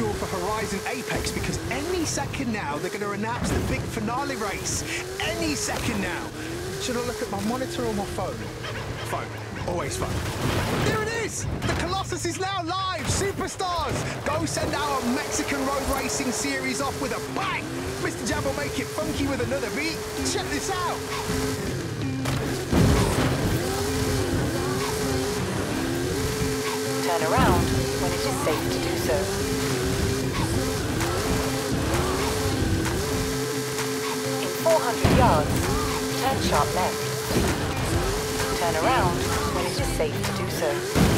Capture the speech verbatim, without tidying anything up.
scheduled for Horizon Apex because any second now they're going to announce the big finale race. Any second now. Should I look at my monitor or my phone? Phone. Always phone. There it is! The Colossus is now live! Superstars! Go send our Mexican road racing series off with a bang! Mister Jab will make it funky with another beat. Check this out! Turn around when it is safe to do so. In four hundred yards, turn sharp left. Turn around when it is safe to do so.